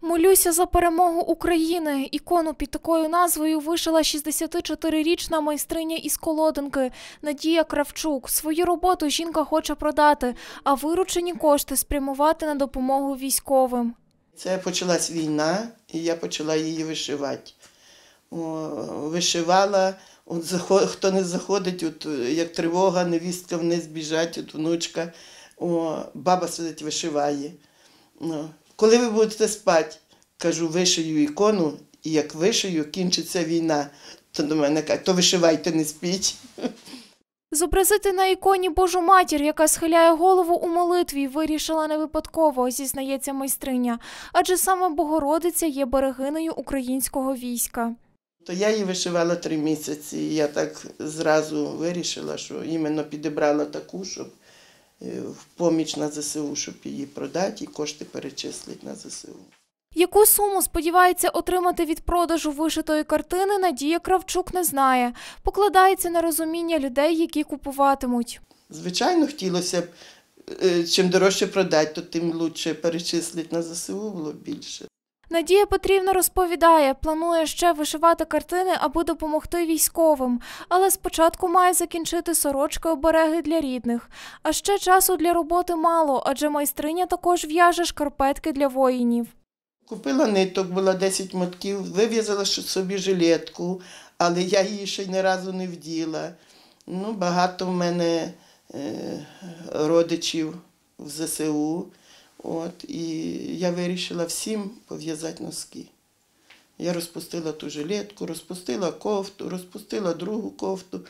Молюся за перемогу України. Ікону під такою назвою вишила 64-річна майстриня із Колоденки Надія Кравчук. Свою роботу жінка хоче продати, а виручені кошти спрямувати на допомогу військовим. Це почалась війна, і я почала її вишивати. Вишивала, хто не заходить, як тривога, невістка вниз біжать, внучка, баба сидить, вишиває. Коли ви будете спати, кажу, вишию ікону, і як вишию, кінчиться війна. То до мене кажуть, то вишивайте, не спіть. Зобразити на іконі Божу Матір, яка схиляє голову у молитві, вирішила не випадково, зізнається майстриня. Адже саме Богородиця є берегинею українського війська. То я її вишивала 3 місяці, і я так зразу вирішила, що іменно підібрала таку, щоб в поміч на ЗСУ, щоб її продати і кошти перечислити на ЗСУ. Яку суму сподівається отримати від продажу вишитої картини, Надія Кравчук не знає. Покладається на розуміння людей, які купуватимуть. Звичайно, хотілося б, чим дорожче продати, то тим краще перечислити на ЗСУ було більше. Надія Петрівна розповідає, планує ще вишивати картини, аби допомогти військовим. Але спочатку має закінчити сорочки-обереги для рідних. А ще часу для роботи мало, адже майстриня також в'яже шкарпетки для воїнів. Купила ниток, було 10 мотків, вив'язала собі жилетку, але я її ще ні разу не вділа. Багато в мене родичів в ЗСУ. І я вирішила всім пов'язати носки. Я розпустила ту жилетку, розпустила кофту, розпустила другу кофту.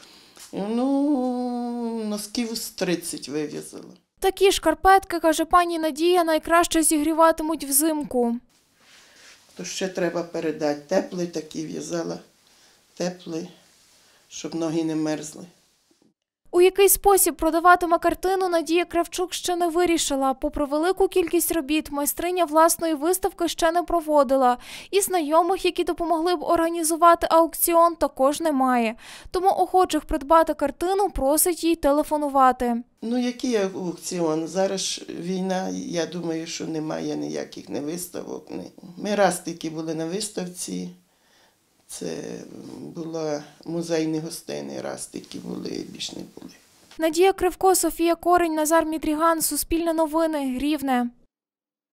Носків з 30 вив'язала. Такі шкарпетки, каже пані Надія, найкраще зігріватимуть взимку. То ще треба передати. Теплий такий в'язала, теплий, щоб ноги не мерзли. У який спосіб продаватиме картину, Надія Кравчук ще не вирішила. Попри велику кількість робіт, майстриня власної виставки ще не проводила. І знайомих, які допомогли б організувати аукціон, також немає. Тому охочих придбати картину просить їй телефонувати. Який аукціон? Зараз війна, я думаю, що немає ніяких виставок. Ми раз тільки були на виставці. Це була музейні гостини, раз тільки були, більш не були. Надія Кривко, Софія Корень, Назар Мідріган, Суспільне новини, Рівне.